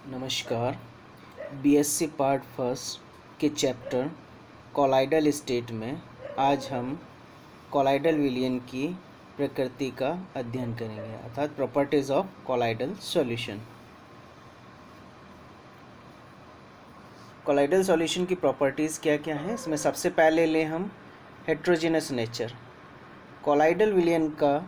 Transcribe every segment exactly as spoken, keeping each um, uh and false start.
नमस्कार। BSc part first के chapter colloidal state में आज हम कोलाइडल विलयन की प्रकृति का अध्ययन करेंगे, अर्थात properties of colloidal solution. Colloidal solution की प्रॉपर्टीज़ क्या क्या हैं, इसमें सबसे पहले ले हम हेट्रोजीनस नेचर। कोलाइडल विलयन का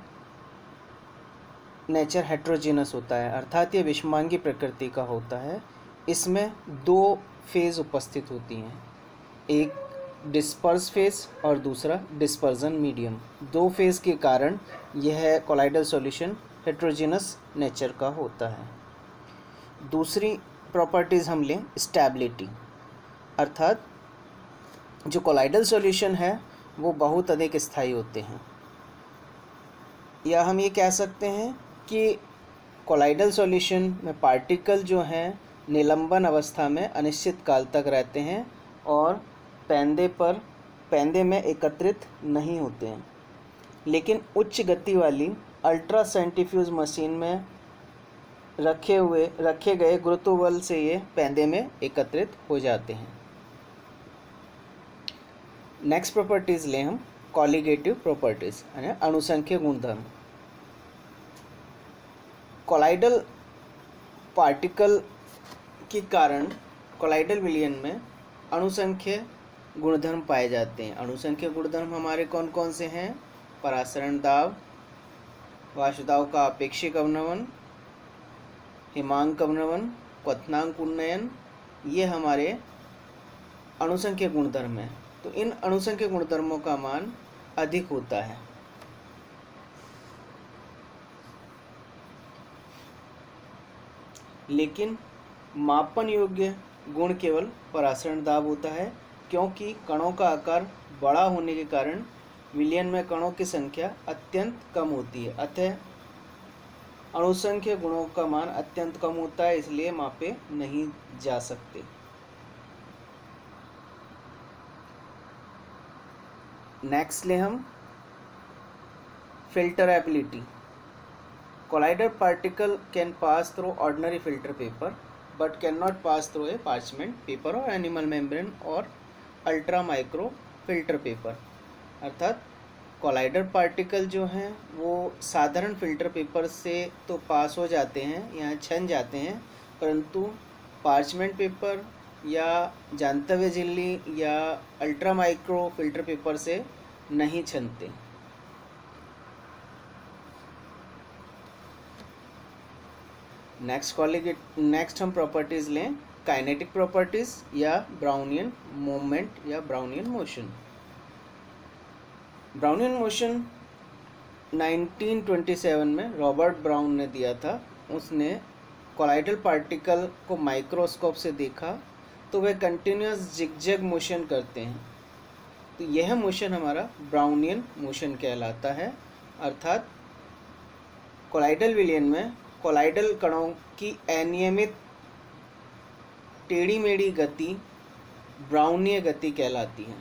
नेचर हेट्रोजीनस होता है, अर्थात ये विषमांगी प्रकृति का होता है। इसमें दो फेज़ उपस्थित होती हैं, एक डिस्पर्स फेज़ और दूसरा डिस्पर्जन मीडियम। दो फेज़ के कारण यह कोलाइडल सॉल्यूशन हेट्रोजीनस नेचर का होता है। दूसरी प्रॉपर्टीज़ हम लें स्टेबिलिटी, अर्थात जो कोलाइडल सॉल्यूशन है वो बहुत अधिक स्थायी होते हैं, या हम ये कह सकते हैं कि कोलाइडल सॉल्यूशन में पार्टिकल जो हैं निलंबन अवस्था में अनिश्चित काल तक रहते हैं और पेंदे पर पेंदे में एकत्रित नहीं होते हैं। लेकिन उच्च गति वाली अल्ट्रा सेंट्रीफ्यूज मशीन में रखे हुए रखे गए गुरुत्व से ये पेंदे में एकत्रित हो जाते हैं। नेक्स्ट प्रॉपर्टीज़ लें हम कॉलिगेटिव प्रॉपर्टीज़ यानी अणुसंख्य गुणधर्म। कोलाइडल पार्टिकल के कारण कोलाइडल विलयन में अणुसंख्य गुणधर्म पाए जाते हैं। अणुसंख्य गुणधर्म हमारे कौन कौन से हैं? परासरण दाब, वाष्प दाब का अपेक्षिक अवनमन, हिमांक अवनमन, क्वथनांक उन्नयन, ये हमारे अणुसंख्य गुणधर्म हैं। तो इन अणुसंख्य गुणधर्मों का मान अधिक होता है। लेकिन मापन योग्य गुण केवल परासरण दाब होता है, क्योंकि कणों का आकार बड़ा होने के कारण विलयन में कणों की संख्या अत्यंत कम होती है। अतः अणुसंख्य गुणों का मान अत्यंत कम होता है, इसलिए मापे नहीं जा सकते। नेक्स्ट ले हम filterability. Collider particle can pass through ordinary filter paper but cannot pass through a parchment paper or animal membrane or ultra micro filter paper। अर्थात कोलाइडर पार्टिकल जो हैं वो साधारण फिल्टर पेपर से तो पास हो जाते हैं या छन जाते हैं, परंतु पार्चमेंट पेपर या जानतव्य झिल्ली या अल्ट्रा माइक्रो फिल्टर पेपर से नहीं छनते। नेक्स्ट कॉलिगेट नेक्स्ट हम प्रॉपर्टीज़ लें काइनेटिक प्रॉपर्टीज़ या ब्राउनियन मूवमेंट या Brownian motion. Brownian motion nineteen twenty seven में रॉबर्ट ब्राउन ने दिया था। उसने कोलाइडल पार्टिकल को माइक्रोस्कोप से देखा तो वे कंटिन्यूस जिगजैग मोशन करते हैं। तो यह मोशन हमारा ब्राउनियन मोशन कहलाता है। अर्थात कोलाइडल विलयन में कोलाइडल कणों की अनियमित टेढ़ी मेढ़ी गति ब्राउनीय गति कहलाती है।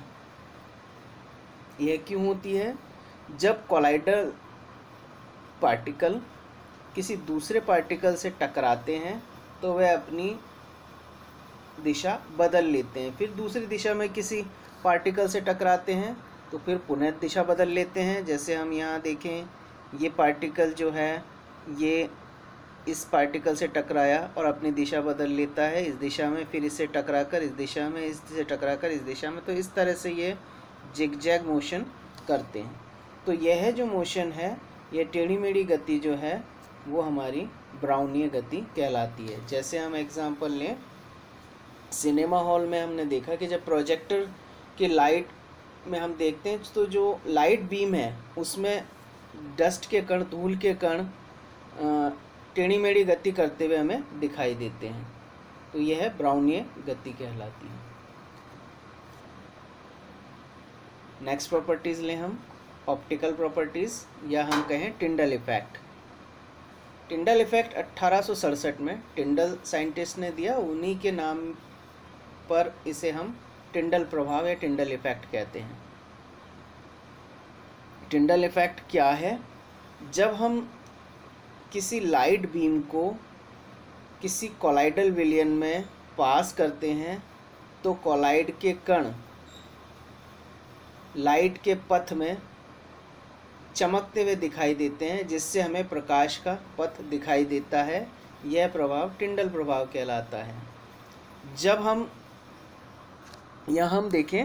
यह क्यों होती है? जब कोलाइडल पार्टिकल किसी दूसरे पार्टिकल से टकराते हैं तो वे अपनी दिशा बदल लेते हैं, फिर दूसरी दिशा में किसी पार्टिकल से टकराते हैं तो फिर पुनः दिशा बदल लेते हैं। जैसे हम यहाँ देखें, ये पार्टिकल जो है ये इस पार्टिकल से टकराया और अपनी दिशा बदल लेता है इस दिशा में, फिर इससे टकराकर इस दिशा में, इससे टकराकर इस दिशा में। तो इस तरह से ये जिगजैग मोशन करते हैं। तो यह जो मोशन है, यह टेढ़ी मेढ़ी गति जो है वो हमारी ब्राउनीय गति कहलाती है। जैसे हम एग्जांपल लें, सिनेमा हॉल में हमने देखा कि जब प्रोजेक्टर की लाइट में हम देखते हैं तो जो लाइट बीम है उसमें डस्ट के कण, धूल के कण टेढ़ी मेढ़ी गति करते हुए हमें दिखाई देते हैं। तो यह ब्राउनीय गति कहलाती है। नेक्स्ट प्रॉपर्टीज़ लें हम ऑप्टिकल प्रॉपर्टीज़ या हम कहें टिंडल इफेक्ट। टिंडल इफेक्ट अट्ठारह सौ सड़सठ में टिंडल साइंटिस्ट ने दिया, उन्हीं के नाम पर इसे हम टिंडल प्रभाव या टिंडल इफेक्ट कहते हैं। टिंडल इफेक्ट क्या है? जब हम किसी लाइट बीम को किसी कोलाइडल विलयन में पास करते हैं तो कोलाइड के कण लाइट के पथ में चमकते हुए दिखाई देते हैं, जिससे हमें प्रकाश का पथ दिखाई देता है। यह प्रभाव टिंडल प्रभाव कहलाता है। जब हम यहाँ हम देखें,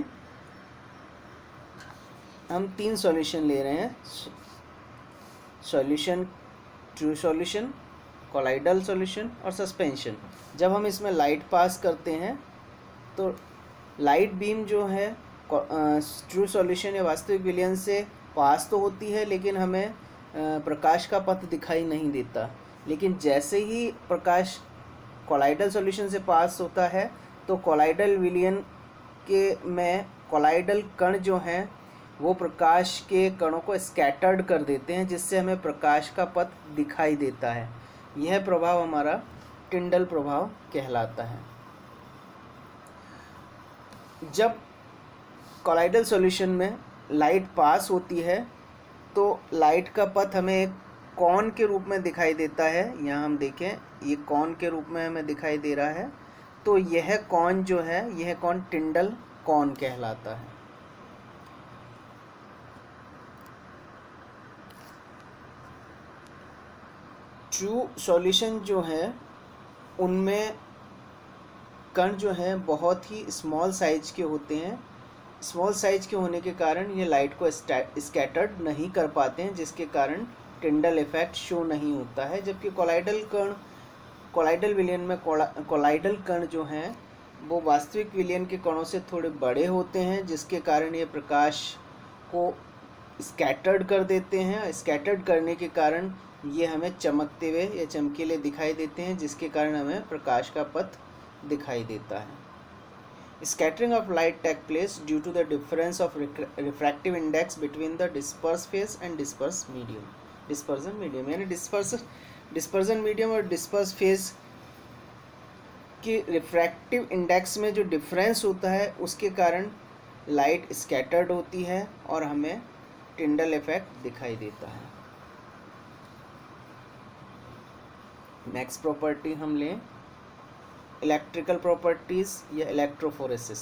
हम तीन सॉल्यूशन ले रहे हैं, solution, true solution, colloidal solution और सस्पेंशन। जब हम इसमें लाइट पास करते हैं तो लाइट बीम जो है ट्रू सॉल्यूशन या वास्तविक विलयन से पास तो होती है, लेकिन हमें प्रकाश का पथ दिखाई नहीं देता। लेकिन जैसे ही प्रकाश कोलाइडल सॉल्यूशन से पास होता है तो कोलाइडल विलयन के में कोलाइडल कण जो हैं वो प्रकाश के कणों को स्कैटर्ड कर देते हैं, जिससे हमें प्रकाश का पथ दिखाई देता है। यह प्रभाव हमारा टिंडल प्रभाव कहलाता है। जब कोलाइडल सॉल्यूशन में लाइट पास होती है तो लाइट का पथ हमें एक कॉन के रूप में दिखाई देता है। यहाँ हम देखें, ये कॉन के रूप में हमें दिखाई दे रहा है। तो यह कॉन जो है, यह कॉन टिंडल कॉन कहलाता है। ट्रू सॉल्यूशन जो है उनमें कण जो है बहुत ही स्मॉल साइज के होते हैं। स्मॉल साइज के होने के कारण ये लाइट को स्कैटर्ड नहीं कर पाते हैं, जिसके कारण टिंडल इफेक्ट शो नहीं होता है। जबकि कोलाइडल कण, कोलाइडल विलयन में कोलाइडल कण जो हैं वो वास्तविक विलयन के कणों से थोड़े बड़े होते हैं, जिसके कारण ये प्रकाश को स्कैटर्ड कर देते हैं। स्कैटर्ड करने के कारण ये हमें चमकते हुए या चमकीले दिखाई देते हैं, जिसके कारण हमें प्रकाश का पथ दिखाई देता है। Scattering of light take place due to the difference of refractive index between the disperse phase and disperse medium. Dispersion medium यानी disperse dispersion medium और disperse phase की रिफ्रैक्टिव इंडेक्स में जो डिफरेंस होता है उसके कारण लाइट स्कैटर्ड होती है और हमें टिंडल इफेक्ट दिखाई देता है। नेक्स्ट प्रॉपर्टी हम लें इलेक्ट्रिकल प्रॉपर्टीज़ या इलेक्ट्रोफोरेसिस।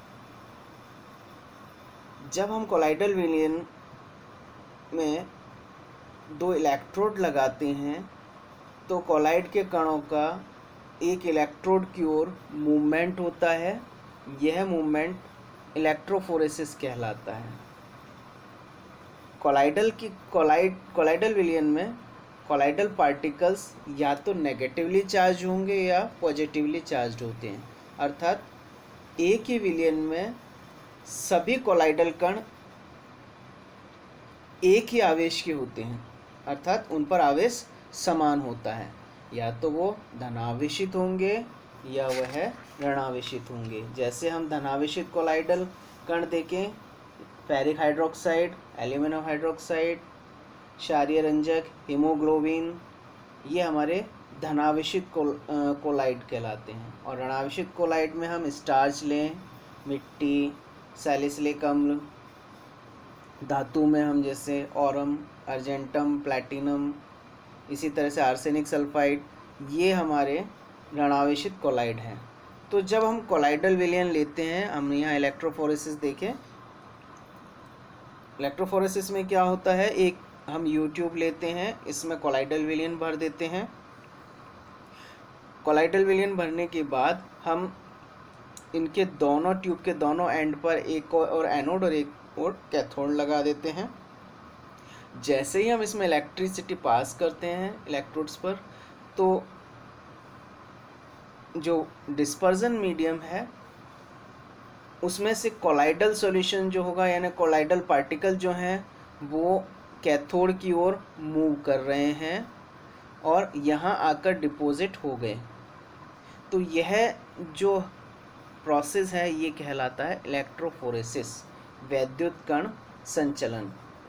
जब हम कोलाइडल विलयन में दो इलेक्ट्रोड लगाते हैं तो कोलाइड के कणों का एक इलेक्ट्रोड की ओर मूवमेंट होता है। यह मूवमेंट इलेक्ट्रोफोरेसिस कहलाता है। कोलाइडल की कोलाइड कोलाइडल विलयन में कोलाइडल पार्टिकल्स या तो नेगेटिवली चार्ज होंगे या पॉजिटिवली चार्ज होते हैं। अर्थात एक ही विलयन में सभी कोलाइडल कण एक ही आवेश के होते हैं, अर्थात उन पर आवेश समान होता है। या तो वो धनावेशित होंगे या वह ऋणावेशित होंगे। जैसे हम धनावेशित कोलाइडल कण देखें, फेरिक हाइड्रोक्साइड, एल्यूमिनियम हाइड्रोक्साइड, क्षारीय रंजक, हीमोग्लोबिन, ये हमारे धनावेशित कोलाइड कहलाते हैं। और ऋणावेशित कोलाइड में हम स्टार्च लें, मिट्टी, सैलिसिलिक अम्ल, धातु में हम जैसे ऑरम, अर्जेंटम, प्लैटिनम, इसी तरह से आर्सेनिक सल्फाइड, ये हमारे ऋणावेशित कोलाइड हैं। तो जब हम कोलाइडल विलयन लेते हैं, हम यहाँ इलेक्ट्रोफोरेसिस देखें। इलेक्ट्रोफोरेसिस में क्या होता है, एक हम यू ट्यूब लेते हैं, इसमें कोलाइडल विलयन भर देते हैं। कोलाइडल विलयन भरने के बाद हम इनके दोनों ट्यूब के दोनों एंड पर एक और एनोड और एक और कैथोड लगा देते हैं। जैसे ही हम इसमें इलेक्ट्रिसिटी पास करते हैं इलेक्ट्रोड्स पर, तो जो डिस्पर्जन मीडियम है उसमें से कोलाइडल सॉल्यूशन जो होगा, यानी कोलाइडल पार्टिकल जो हैं वो कैथोड की ओर मूव कर रहे हैं और यहाँ आकर डिपॉजिट हो गए। तो यह जो प्रोसेस है ये कहलाता है इलेक्ट्रोफोरेसिस, वैद्युत कण संचलन।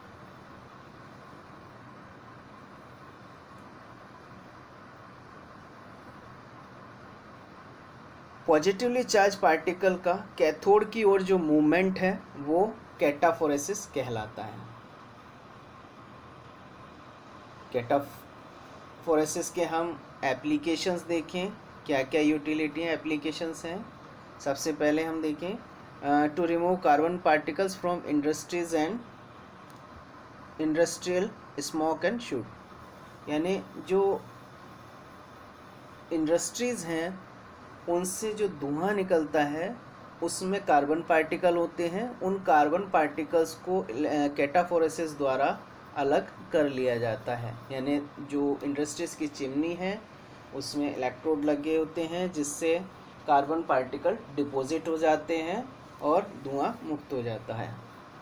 पॉजिटिवली चार्ज पार्टिकल का कैथोड की ओर जो मूवमेंट है वो कैटाफोरेसिस कहलाता है। कैटाफोरेसिस के हम एप्लीकेशंस देखें, क्या क्या यूटिलिटी एप्लीकेशंस हैं। सबसे पहले हम देखें to remove carbon particles from industries and industrial smoke and soot, यानी जो इंडस्ट्रीज़ हैं उनसे जो धुआं निकलता है उसमें कार्बन पार्टिकल होते हैं। उन कार्बन पार्टिकल्स को कैटाफोरेसिस द्वारा अलग कर लिया जाता है, यानी जो इंडस्ट्रीज़ की चिमनी है उसमें इलेक्ट्रोड लगे होते हैं जिससे कार्बन पार्टिकल डिपॉजिट हो जाते हैं और धुआं मुक्त हो जाता है।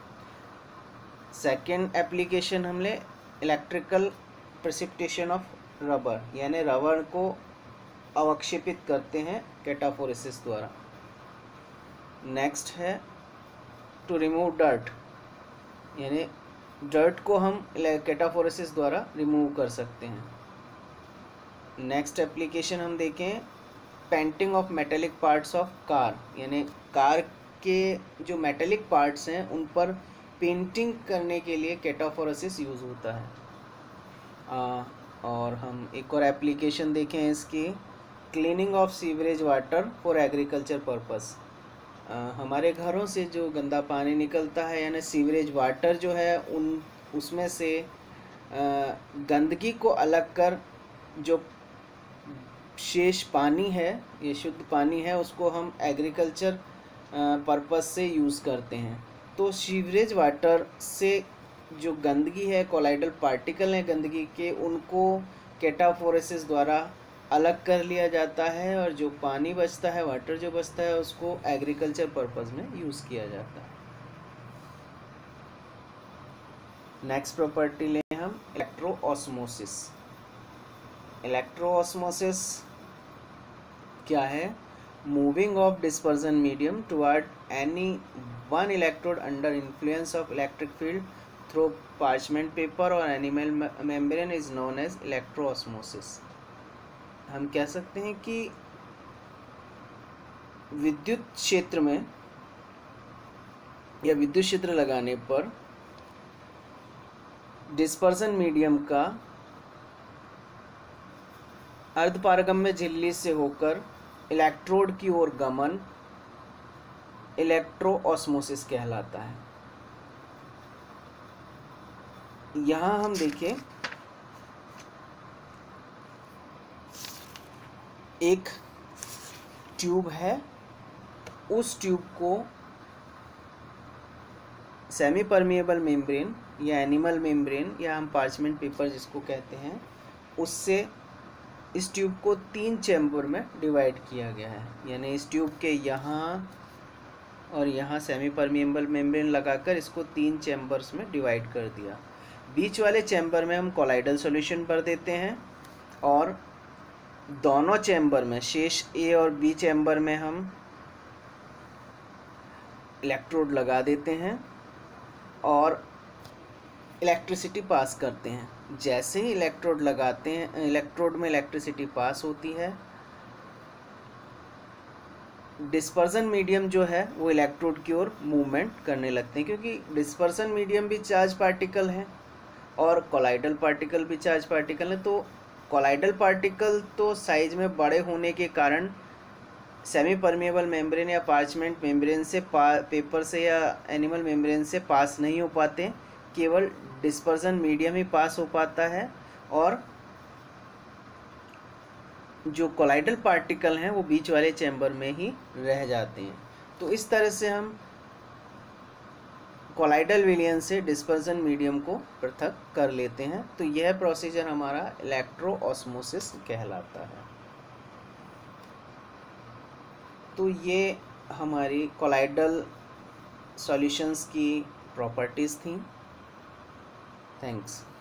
सेकेंड एप्लीकेशन हमने इलेक्ट्रिकल प्रेसिपिटेशन ऑफ रबर, यानी रबर को अवक्षेपित करते हैं कैटाफोरेसिस द्वारा। नेक्स्ट है टू रिमूव डर्ट, यानी डर्ट को हम कैटाफोरेसिस द्वारा रिमूव कर सकते हैं। नेक्स्ट एप्लीकेशन हम देखें painting of metallic parts of car, यानी कार के जो मेटेलिक पार्ट्स हैं उन पर पेंटिंग करने के लिए कैटाफोरेसिस यूज़ होता है। आ, और हम एक और एप्लीकेशन देखें इसकी, cleaning of sewerage water for agriculture purpose. हमारे घरों से जो गंदा पानी निकलता है यानी सीवरेज वाटर जो है उन उसमें से आ, गंदगी को अलग कर जो शेष पानी है, ये शुद्ध पानी है, उसको हम एग्रीकल्चर पर्पस से यूज़ करते हैं। तो सीवरेज वाटर से जो गंदगी है, कोलाइडल पार्टिकल हैं गंदगी के, उनको कैटाफोरेसिस द्वारा अलग कर लिया जाता है और जो पानी बचता है, वाटर जो बचता है, उसको एग्रीकल्चर पर्पस में यूज़ किया जाता है। नेक्स्ट प्रॉपर्टी लें हम इलेक्ट्रो ऑस्मोसिस। इलेक्ट्रो ऑस्मोसिस क्या है? Moving of dispersion medium toward any one electrode under influence of electric field through parchment paper और animal membrane is known as electro osmosis. हम कह सकते हैं कि विद्युत क्षेत्र में या विद्युत क्षेत्र लगाने पर डिस्पर्जन मीडियम का अर्धपारगम्य झिल्ली से होकर इलेक्ट्रोड की ओर गमन इलेक्ट्रो ऑस्मोसिस कहलाता है। यहाँ हम देखें एक ट्यूब है, उस ट्यूब को सेमी परमिएबल मेम्ब्रेन या एनिमल मेम्ब्रेन या हम पार्चमेंट पेपर जिसको कहते हैं, उससे इस ट्यूब को तीन चैम्बर में डिवाइड किया गया है। यानी इस ट्यूब के यहाँ और यहाँ सेमी परमिएबल मेम्ब्रेन लगाकर इसको तीन चैम्बर्स में डिवाइड कर दिया। बीच वाले चैम्बर में हम कोलाइडल सॉल्यूशन भर देते हैं और दोनों चैम्बर में, शेष ए और बी चैम्बर में हम इलेक्ट्रोड लगा देते हैं और इलेक्ट्रिसिटी पास करते हैं। जैसे ही इलेक्ट्रोड लगाते हैं, इलेक्ट्रोड में इलेक्ट्रिसिटी पास होती है, डिस्पर्जन मीडियम जो है वो इलेक्ट्रोड की ओर मूवमेंट करने लगते हैं, क्योंकि डिस्पर्जन मीडियम भी चार्ज पार्टिकल है और कोलाइडल पार्टिकल भी चार्ज पार्टिकल है। तो कोलाइडल पार्टिकल तो साइज में बड़े होने के कारण सेमी परमिएबल मेम्ब्रेन या पार्चमेंट मेम्ब्रेन से, पेपर से या एनिमल मेम्ब्रेन से पास नहीं हो पाते, केवल डिस्पर्जन मीडियम ही पास हो पाता है और जो कोलाइडल पार्टिकल हैं वो बीच वाले चैम्बर में ही रह जाते हैं। तो इस तरह से हम कोलाइडल विलयन से डिस्पर्जन मीडियम को पृथक कर लेते हैं। तो यह प्रोसीजर हमारा इलेक्ट्रो ऑस्मोसिस कहलाता है। तो ये हमारी कोलाइडल सॉल्यूशंस की प्रॉपर्टीज़ थी। थैंक्स।